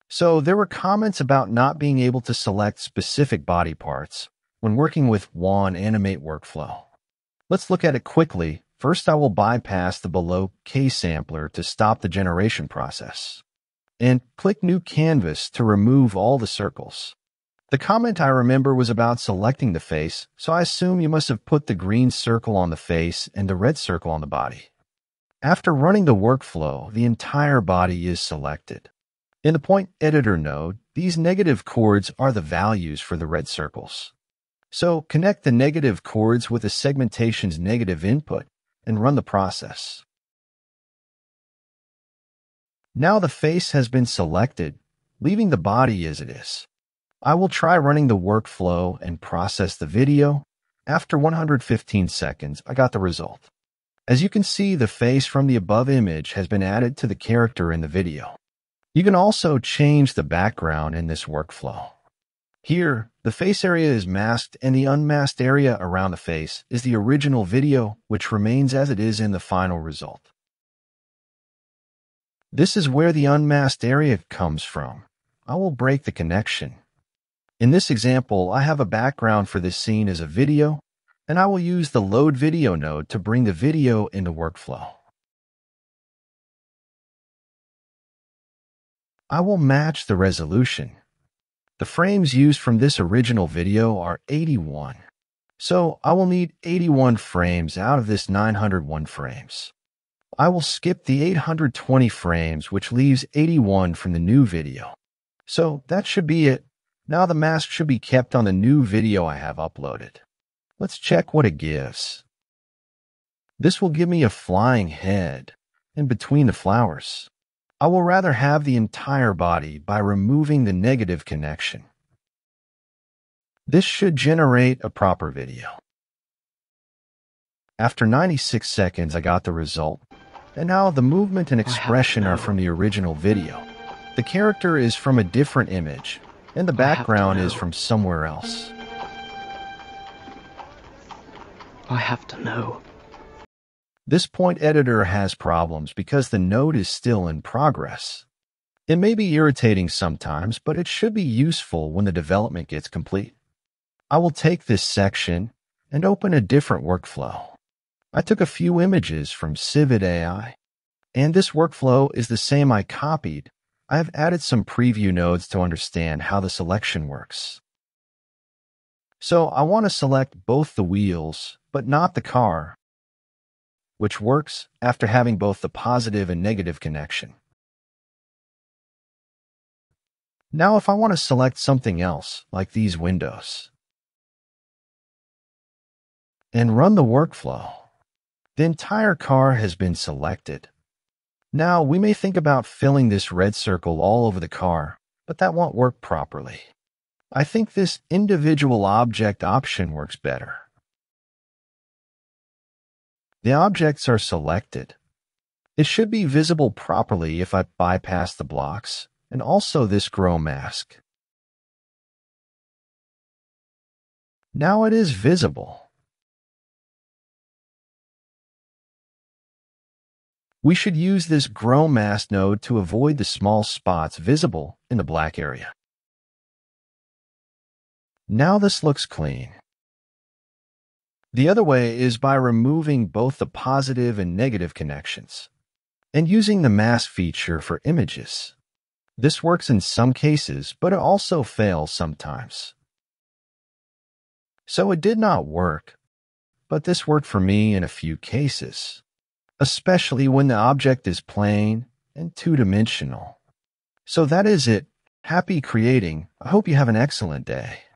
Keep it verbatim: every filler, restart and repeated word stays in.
So there were comments about not being able to select specific body parts when working with one Animate workflow. Let's look at it quickly. First, I will bypass the below K-sampler to stop the generation process, and click New Canvas to remove all the circles. The comment I remember was about selecting the face, so I assume you must have put the green circle on the face and the red circle on the body. After running the workflow, the entire body is selected. In the Point Editor node, these negative chords are the values for the red circles. So connect the negative chords with the segmentation's negative input and run the process. Now the face has been selected, leaving the body as it is. I will try running the workflow and process the video. After one hundred fifteen seconds, I got the result. As you can see, the face from the above image has been added to the character in the video. You can also change the background in this workflow. Here, the face area is masked and the unmasked area around the face is the original video, which remains as it is in the final result. This is where the unmasked area comes from. I will break the connection. In this example, I have a background for this scene as a video, and I will use the Load Video node to bring the video into workflow. I will match the resolution. The frames used from this original video are eighty-one, so I will need eighty-one frames out of this nine hundred one frames. I will skip the eight hundred twenty frames, which leaves eighty-one from the new video. So that should be it. Now the mask should be kept on the new video I have uploaded. Let's check what it gives. This will give me a flying head in between the flowers. I will rather have the entire body by removing the negative connection. This should generate a proper video. After ninety-six seconds, I got the result. And now the movement and expression are from the original video. The character is from a different image, and the background is from somewhere else. I have to know. This Point Editor has problems because the node is still in progress. It may be irritating sometimes, but it should be useful when the development gets complete. I will take this section and open a different workflow. I took a few images from Civid A I, and this workflow is the same I copied. I have added some preview nodes to understand how the selection works. So I want to select both the wheels, but not the car, which works after having both the positive and negative connection. Now if I want to select something else, like these windows, and run the workflow, the entire car has been selected. Now we may think about filling this red circle all over the car, but that won't work properly. I think this individual object option works better. The objects are selected. It should be visible properly if I bypass the blocks, and also this grow mask. Now it is visible. We should use this grow mask node to avoid the small spots visible in the black area. Now this looks clean. The other way is by removing both the positive and negative connections and using the mask feature for images. This works in some cases, but it also fails sometimes. So it did not work, but this worked for me in a few cases, especially when the object is plain and two-dimensional. So that is it. Happy creating. I hope you have an excellent day.